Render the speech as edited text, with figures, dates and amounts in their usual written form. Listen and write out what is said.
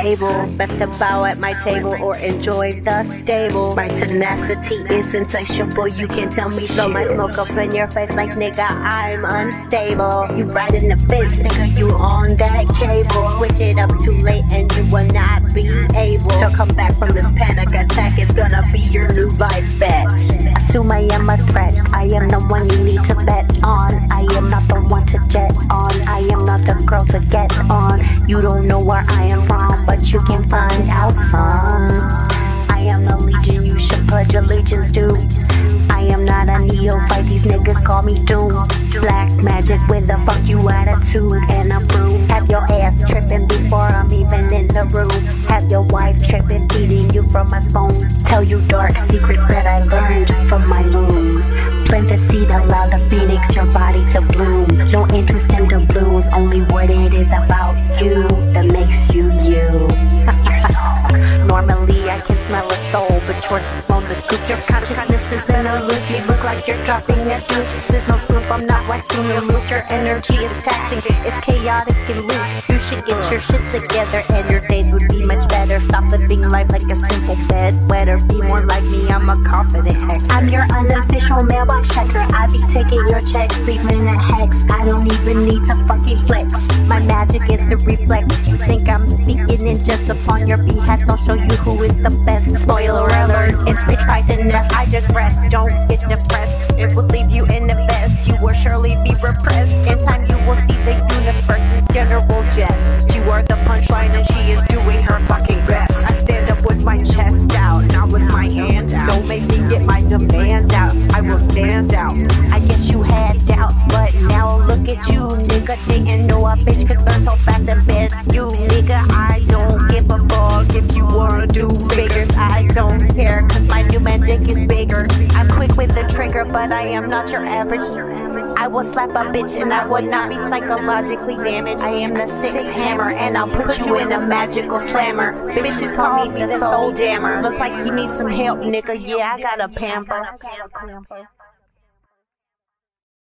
able. Best to bow at my table or enjoy the stable. My tenacity is insatiable, you can't tell me. Blow my smoke up in your face like nigga, I'm unstable. You riding the fence, nigga, you on that cable. Switch it up too late and you will not be able to come back from this panic attack. It's gonna be your new life bet. Assume I am a threat, I am the one you need to bet on. I am not the one to jet on, I am not the girl to get on. You don't know where I am from, but you can find out, son. I am the legion you should pledge allegiance to. I am not a neophyte, these niggas call me Doom. Black magic with a fuck you attitude and a brew. Have your ass tripping before I'm even in the room. Have your wife tripping, feeding you from a spoon. Tell you dark secrets that I learned from my loom. Plant the seed, allow the phoenix, your body to bloom. No interest in the blues, only what it is about you that makes you you. Your soul. Normally I can smell a soul, but yours is on the scoop. Your consciousness is in a loop, you look like you're dropping a deuce. This is no sloop, I'm not waxing your loop. Your energy is taxing, it's chaotic and loose. You should get your shit together and your days would be much better. Stop living life like a simple bedwetter. Be more like me, I'm a confident hex. I'm your unofficial mailbox checker, I be taking your checks, leaving a hex. I don't even need to fucking flex. My magic is the reflex. You think I'm speaking in just upon your behest? I'll show you who is the best. Spoiler alert, it's PytchPythøness. I just rest, don't get depressed. It will leave you in the best. You will surely be repressed. In time you will see the universe's general jest. You are the punchline and she is doing her fucking best. I stand up with my chest out, not with my hand out. Don't make me get my demand out, I will stand out. I guess you had doubts, but now look at you, nigga. Didn't know a bitch could learn so fast and bet you, nigga. I don't give a fuck if you wanna do bigger. I don't care, cause my new man dick is bigger. I'm quick with the trigger, but I am not your average. I will slap a bitch and I would not be psychologically damaged. I am the SYXXHAMMER and I'll put you in a magical slammer. Bitches call me the soul dammer. Look like you need some help, nigga. Yeah, I got a pamper.